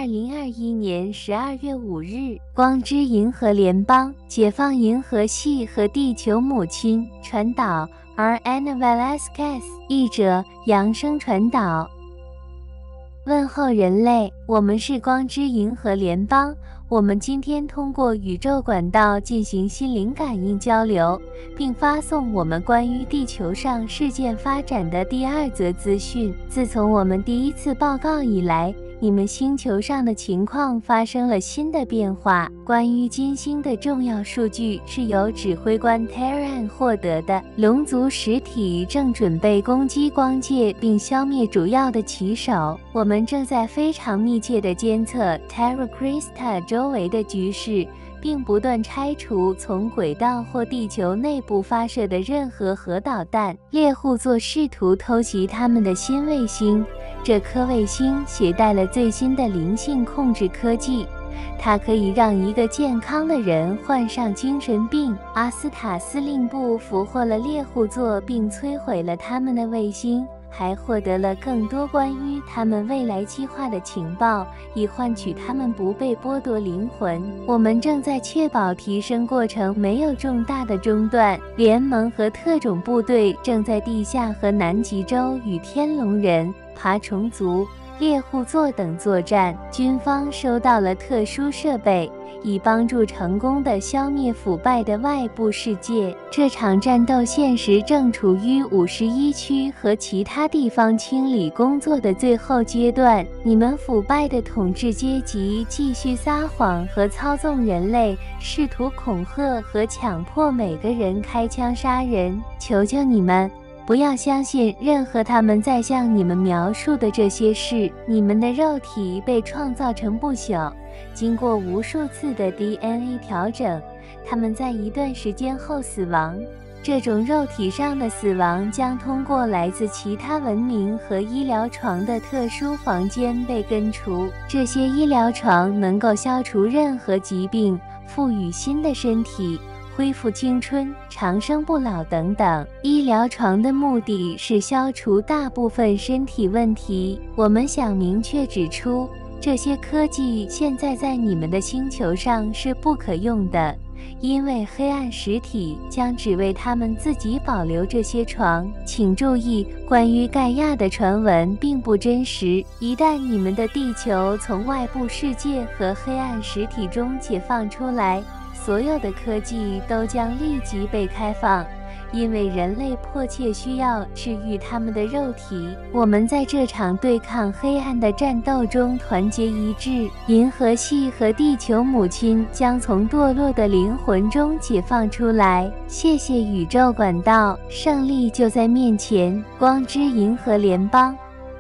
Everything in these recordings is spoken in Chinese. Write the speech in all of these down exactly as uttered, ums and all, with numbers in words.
二零二一年十二月五日，光之银河联邦解放银河系和地球母亲，传导 R. Ana Velasquez， 译者扬声传导。问候人类，我们是光之银河联邦。我们今天通过宇宙管道进行心灵感应交流，并发送我们关于地球上事件发展的第二则资讯。自从我们第一次报告以来，你们星球上的情况发生了新的变化。关于金星的重要数据是由指挥官 Terran 获得的。龙族实体正准备攻击光界并消灭主要的旗手。我们正在非常密切地监测 Terra Crista 周围的局势，并不断拆除从轨道或地球内部发射的任何核导弹。猎户座试图偷袭他们的新卫星，这颗卫星携带了最新的灵性控制科技，它可以让一个健康的人患上精神病。阿斯塔司令部俘获了猎户座并摧毁了他们的卫星，还获得了更多关于他们未来计划的情报，以换取他们不被剥夺灵魂。我们正在确保提升过程没有重大的中断。联盟和特种部队正在地下和南极洲与天龙人、爬虫族、猎户座等作战。军方收到了特殊设备，以帮助成功地消灭腐败的外部世界。这场战斗现时正处于五十一区和其他地方清理工作的最后阶段。你们腐败的统治阶级继续撒谎和操纵人类，试图恐吓和强迫每个人开枪杀人。求求你们，不要相信任何他们在向你们描述的这些事。你们的肉体被创造成不朽，经过无数次的 D N A 调整，他们在一段时间后死亡。这种肉体上的死亡将通过来自其他文明和医疗床的特殊房间被根除。这些医疗床能够消除任何疾病，赋予新的身体，恢复青春、长生不老等等。医疗床的目的是消除大部分身体问题。我们想明确指出，这些科技现在在你们的星球上是不可用的，因为黑暗实体将只为他们自己保留这些床。请注意，关于盖亚的传闻并不真实。一旦你们的地球从外部世界和黑暗实体中解放出来，所有的科技都将立即被开放，因为人类迫切需要治愈他们的肉体。我们在这场对抗黑暗的战斗中团结一致，银河系和地球母亲将从堕落的灵魂中解放出来。谢谢宇宙管道，胜利就在面前。光之银河联邦。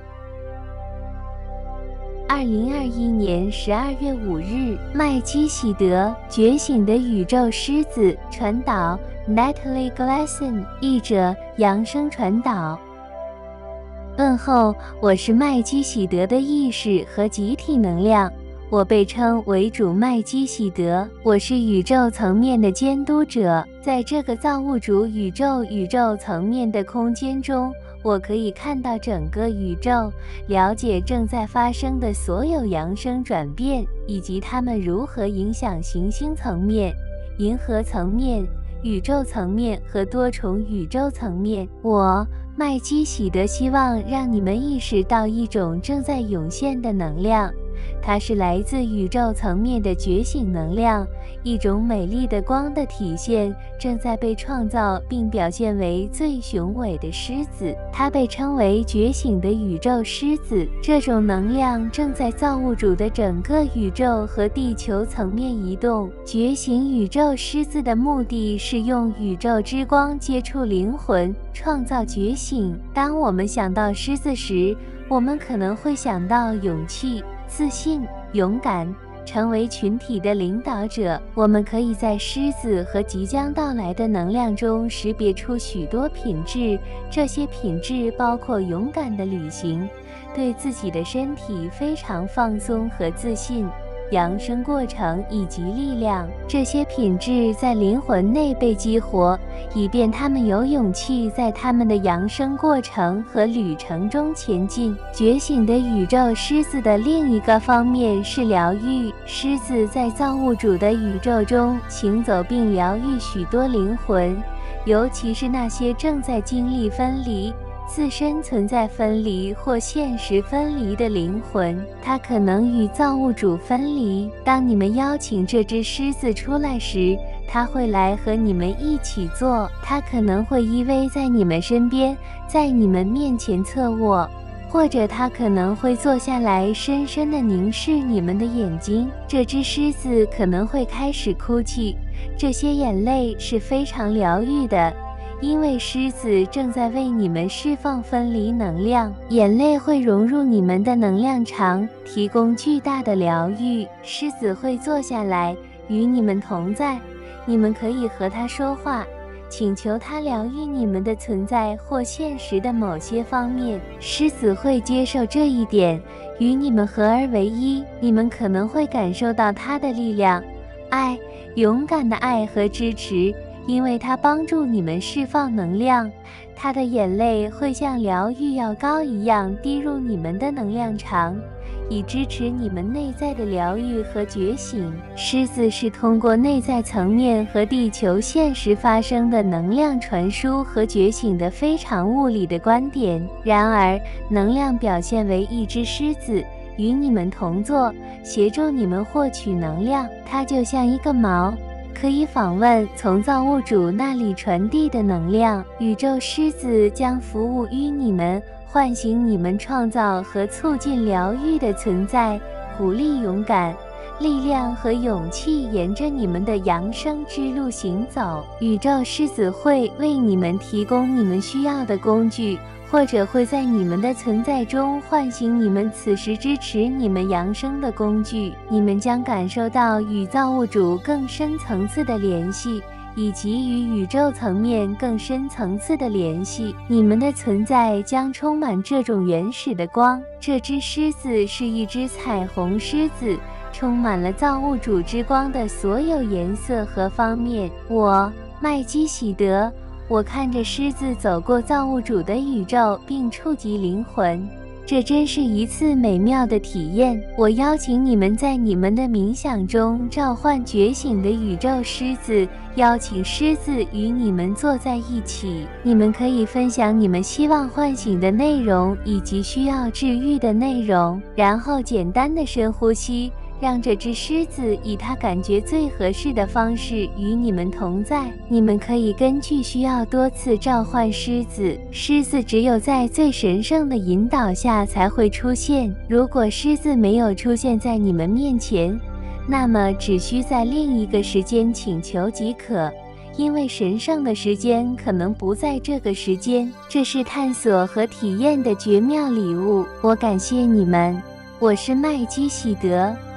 二零二一年十二月五日，麦基喜德觉醒的宇宙狮子，传导 Natalie Glasson， 译者扬声传导。问候，我是麦基喜德的意识和集体能量，我被称为主麦基喜德，我是宇宙层面的监督者。在这个造物主宇宙宇宙层面的空间中，我可以看到整个宇宙，了解正在发生的所有扬声转变，以及它们如何影响行星层面、银河层面、宇宙层面和多重宇宙层面。我麦基喜德希望让你们意识到一种正在涌现的能量，它是来自宇宙层面的觉醒能量，一种美丽的光的体现，正在被创造并表现为最雄伟的狮子。它被称为觉醒的宇宙狮子。这种能量正在造物主的整个宇宙和地球层面移动。觉醒宇宙狮子的目的是用宇宙之光接触灵魂，创造觉醒。当我们想到狮子时，我们可能会想到勇气、自信、勇敢，成为群体的领导者。我们可以在狮子和即将到来的能量中识别出许多品质，这些品质包括勇敢的旅行，对自己的身体非常放松和自信， 扬升过程以及力量。这些品质在灵魂内被激活，以便他们有勇气在他们的扬升过程和旅程中前进。觉醒的宇宙狮子的另一个方面是疗愈。狮子在造物主的宇宙中行走并疗愈许多灵魂，尤其是那些正在经历分离、自身存在分离或现实分离的灵魂。它可能与造物主分离。当你们邀请这只狮子出来时，它会来和你们一起坐。它可能会依偎在你们身边，在你们面前侧卧，或者它可能会坐下来，深深地凝视你们的眼睛。这只狮子可能会开始哭泣，这些眼泪是非常疗愈的，因为狮子正在为你们释放分离能量。眼泪会融入你们的能量场，提供巨大的疗愈。狮子会坐下来与你们同在，你们可以和它说话，请求它疗愈你们的存在或现实的某些方面。狮子会接受这一点，与你们合而为一。你们可能会感受到它的力量、爱、勇敢的爱和支持，因为它帮助你们释放能量。它的眼泪会像疗愈药膏一样滴入你们的能量场，以支持你们内在的疗愈和觉醒。狮子是通过内在层面和地球现实发生的能量传输和觉醒的非常物理的观点。然而，能量表现为一只狮子，与你们同坐，协助你们获取能量。它就像一个锚，可以访问从造物主那里传递的能量。宇宙狮子将服务于你们，唤醒你们创造和促进疗愈的存在，鼓励勇敢、力量和勇气沿着你们的扬升之路行走。宇宙狮子会为你们提供你们需要的工具，或者会在你们的存在中唤醒你们此时支持你们扬升的工具。你们将感受到与造物主更深层次的联系，以及与宇宙层面更深层次的联系。你们的存在将充满这种原始的光。这只狮子是一只彩虹狮子，充满了造物主之光的所有颜色和方面。我，麦基喜德，我看着狮子走过造物主的宇宙，并触及灵魂。这真是一次美妙的体验。我邀请你们在你们的冥想中召唤觉醒的宇宙狮子，邀请狮子与你们坐在一起。你们可以分享你们希望唤醒的内容以及需要治愈的内容，然后简单的深呼吸，让这只狮子以它感觉最合适的方式与你们同在。你们可以根据需要多次召唤狮子。狮子只有在最神圣的引导下才会出现。如果狮子没有出现在你们面前，那么只需在另一个时间请求即可，因为神圣的时间可能不在这个时间。这是探索和体验的绝妙礼物。我感谢你们。我是麦基喜德。